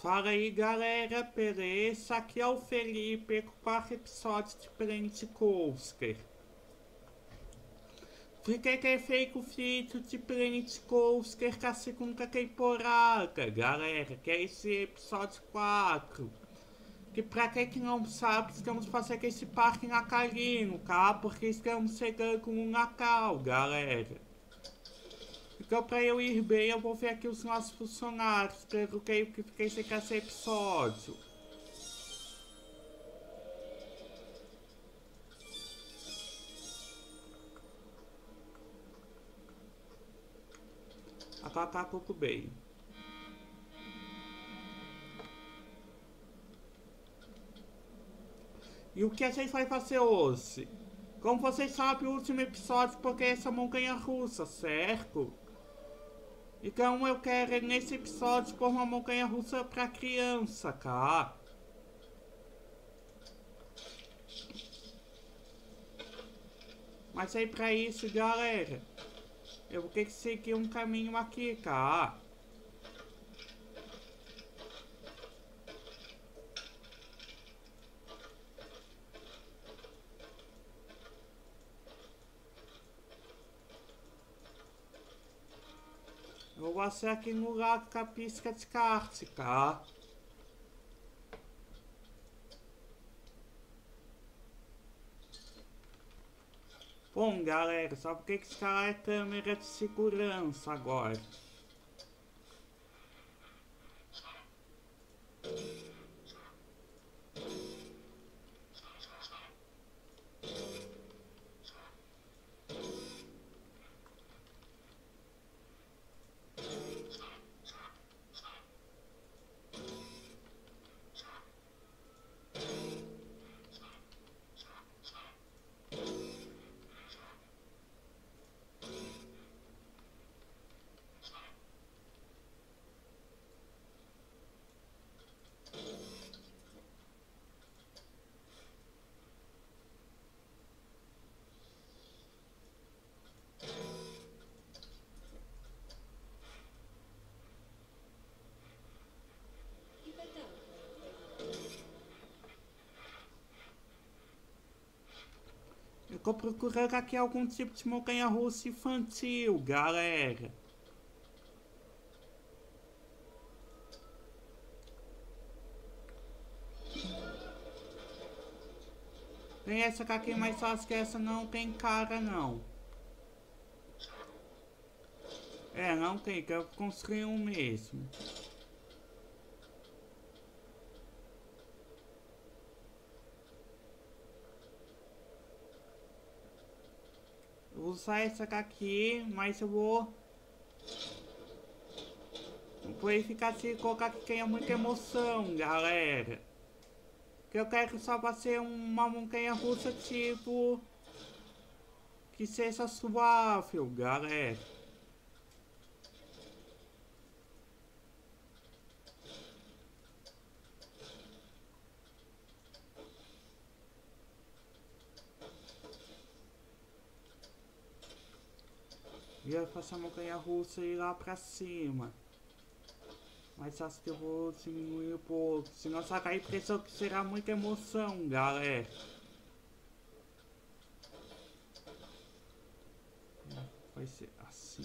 Fala aí galera, beleza? Aqui é o Felipe com 4 episódios de Planet Coaster. Fiquei que feito o feito de Planet Coaster com a segunda temporada, galera, que é esse episódio 4. Que pra quem que não sabe, estamos fazendo esse parque natalino, tá? Porque estamos chegando no Natal, galera. Então pra eu ir bem, eu vou ver aqui os nossos funcionários, pelo que eu fiquei sem esse episódio. Agora tá tudo bem. E o que a gente vai fazer hoje? Como vocês sabem, o último episódio porque essa montanha russa, certo? Então eu quero nesse episódio pôr uma montanha russa pra criança, tá? Mas aí pra isso, galera, eu vou ter que seguir um caminho aqui, tá? Eu vou ser aqui no lado com a pista de kart, tá? Bom, galera, só porque que instalar a câmera de segurança agora. Eu tô procurando aqui algum tipo de montanha-russa infantil, galera. Tem essa aqui mais fácil que essa não tem cara não. É, não tem, que eu construí um mesmo. Eu vou usar essa aqui, mas eu vou verificar se colocar que tenha muita emoção, galera. Que eu quero só pra ser uma montanha russa tipo que seja suave, galera. E eu faço a montanha russa e ir lá pra cima. Mas acho que eu vou diminuir um pouco. Senão só a impressão que será muita emoção, galera. Vai ser assim.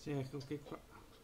Certo, o que que...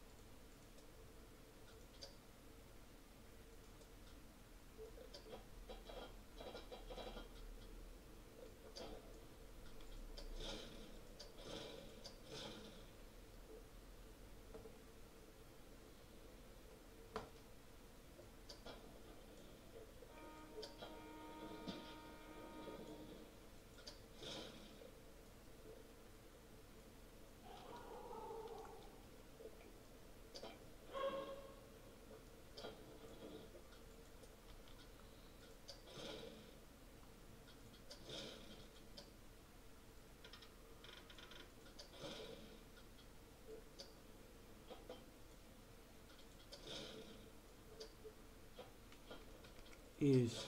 Isso.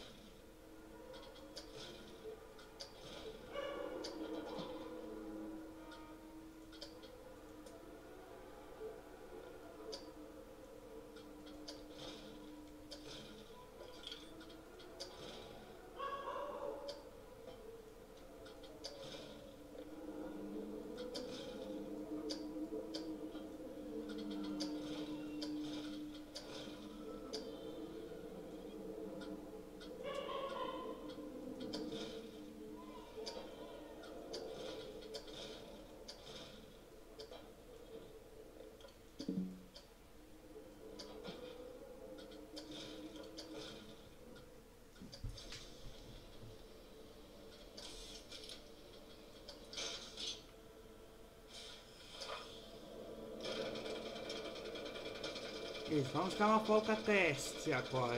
Isso, vamos dar uma volta teste agora.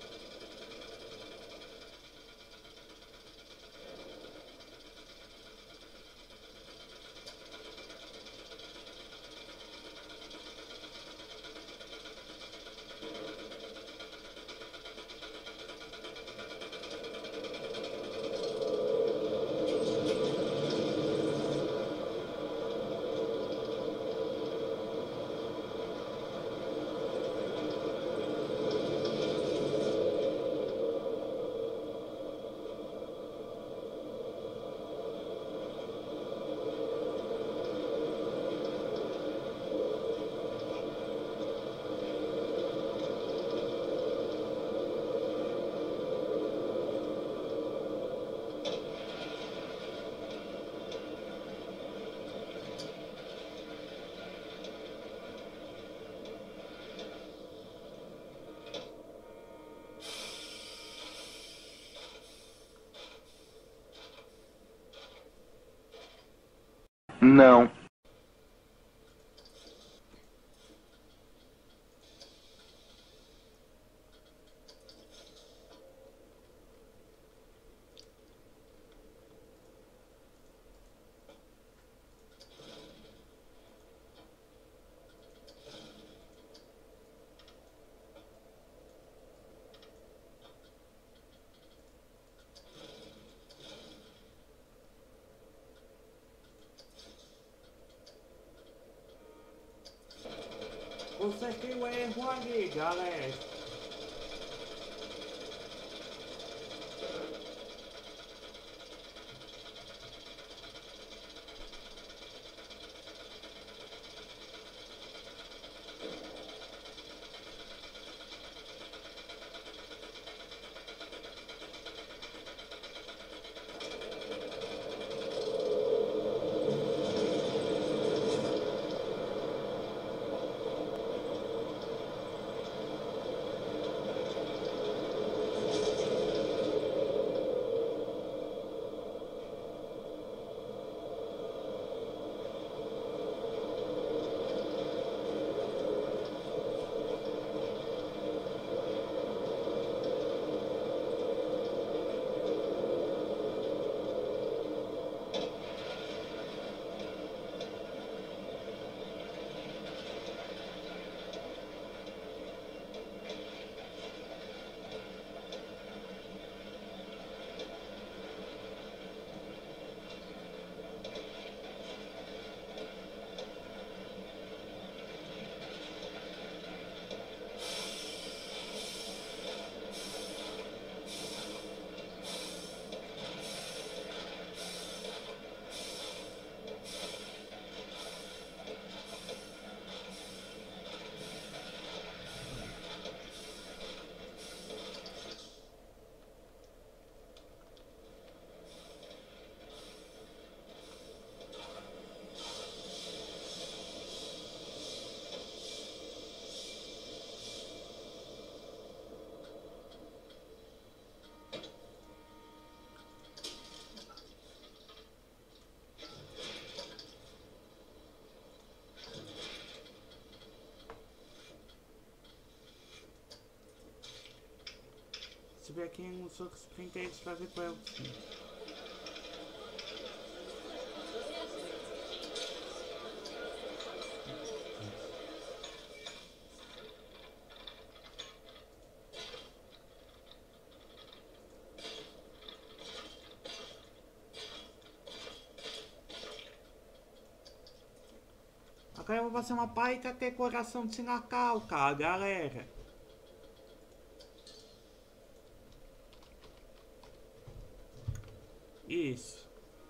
Não. Você tem um erro ali, galera. ver aqui nos outros printeiros pra ver qual é o time. Agora eu vou fazer uma baita decoração de Natal, cara, galera. Isso.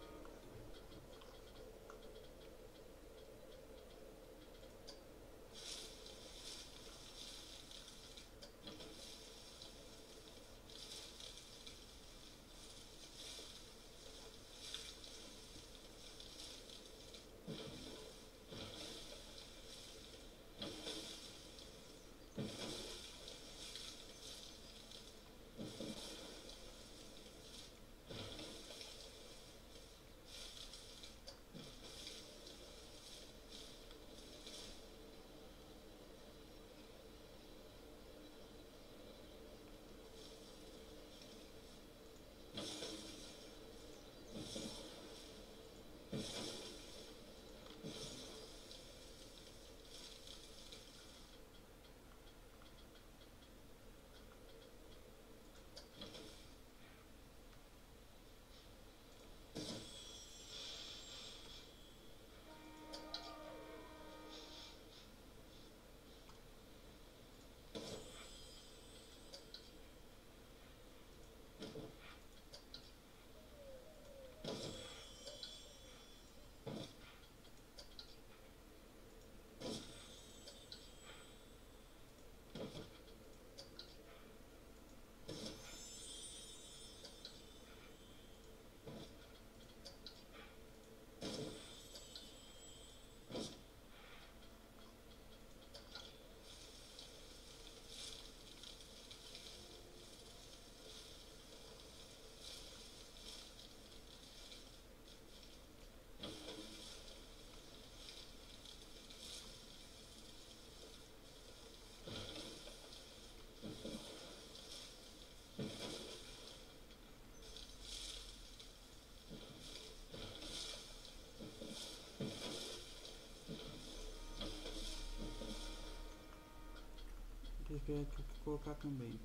Deixa eu ver aqui o que colocar também.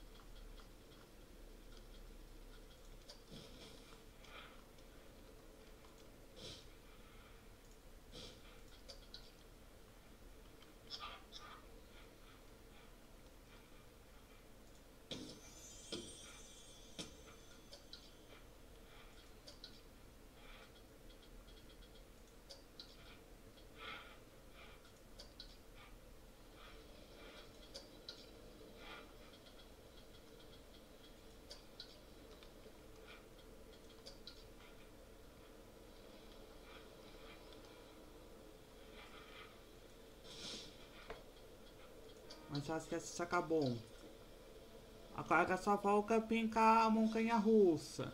Mas já esquece, isso acabou. Agora só falta pintar a montanha russa.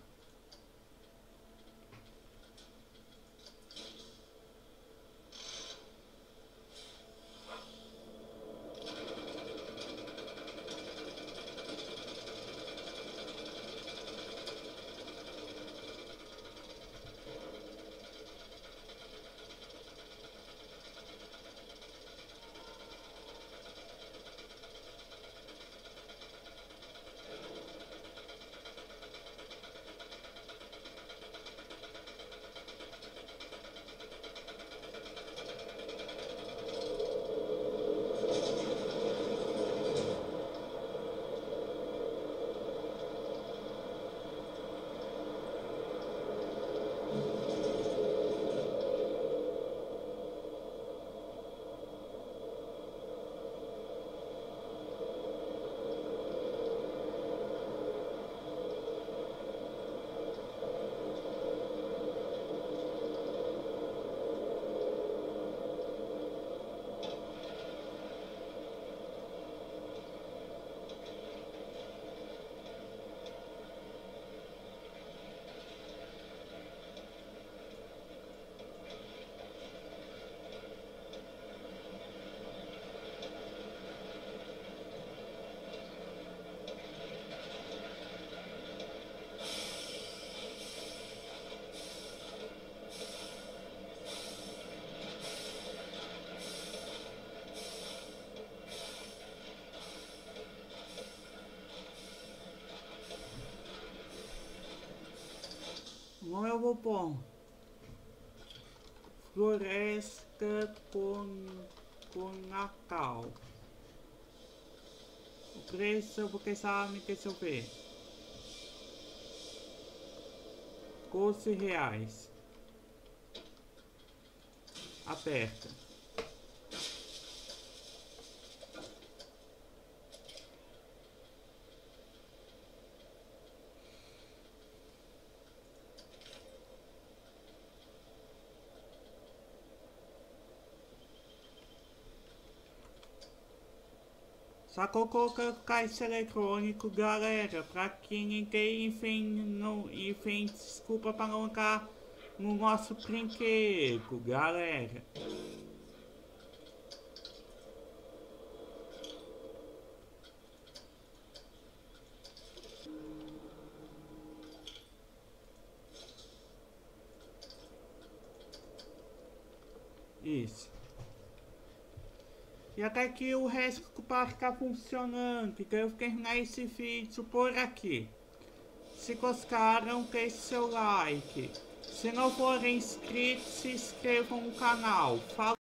Não eu vou pôr. Floresta com Natal. O preço eu vou pensar, deixa eu ver. R$12. Aperta. Só que eu coloquei o caixa eletrônico, galera, pra que ninguém, enfim, desculpa pra não entrar no nosso brinquedo, galera. Isso. E até que o resto para ficar funcionando, então eu vou terminar esse vídeo por aqui. Se gostaram, deixe seu like. Se não forem inscritos, se inscrevam no canal. Falou!